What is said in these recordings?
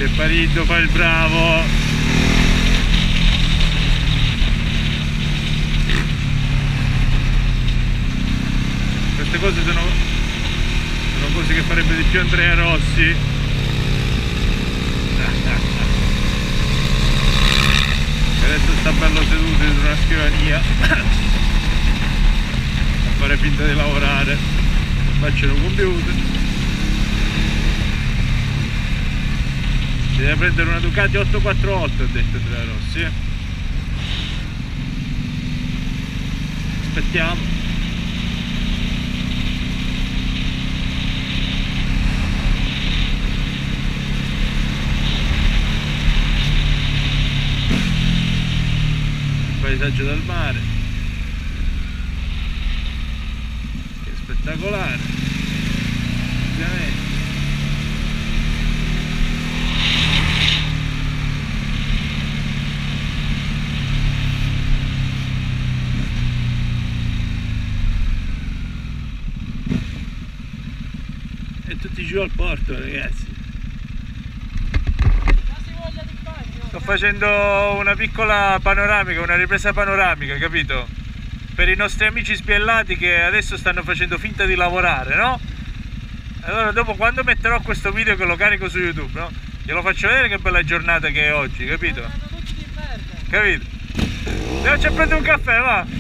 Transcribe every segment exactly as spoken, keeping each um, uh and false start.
Se Parillo fa il bravo. Queste cose sono, sono cose che farebbe di più Andrea Rossi. Adesso sta bello seduto dietro una scrivania a fare finta di lavorare, faccio un computer. Si deve prendere una Ducati ottocentoquarantotto, ha detto Andrea Rossi. eh. Aspettiamo. Paesaggio dal mare, che è spettacolare, ovviamente. E tutti giù al porto, ragazzi. Sto facendo una piccola panoramica, una ripresa panoramica, capito? Per i nostri amici spiellati che adesso stanno facendo finta di lavorare, no? Allora dopo, quando metterò questo video che lo carico su YouTube, no? Glielo faccio vedere che bella giornata che è oggi, capito? Capito? Andiamoci a prendere un caffè, va!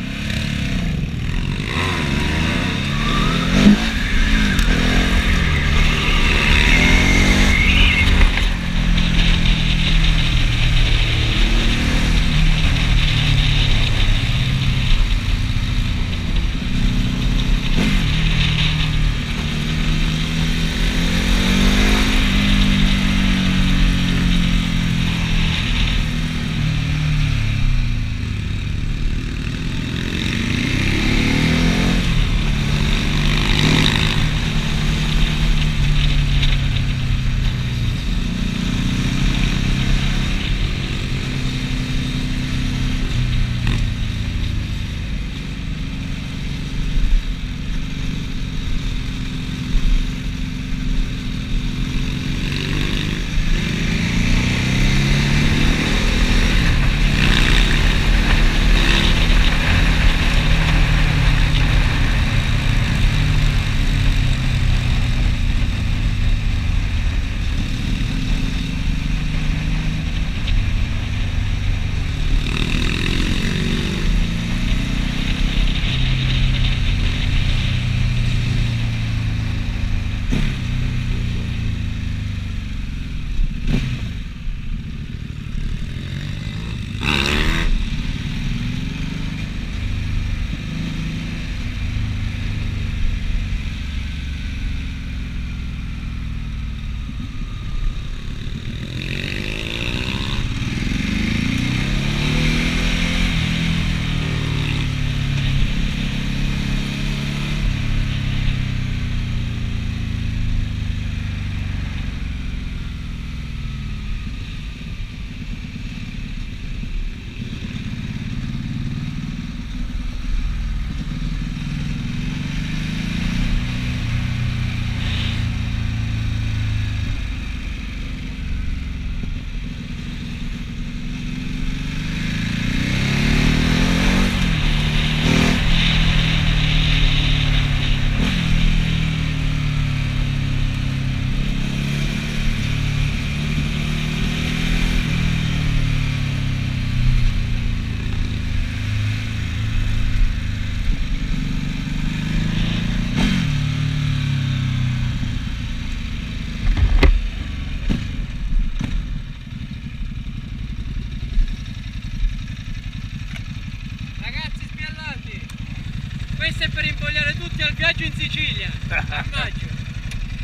Questo è per invogliare tutti al viaggio in Sicilia, a maggio.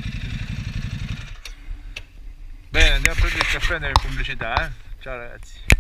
Bene, andiamo a prendere il caffè e andiamo in pubblicità, eh? Ciao ragazzi.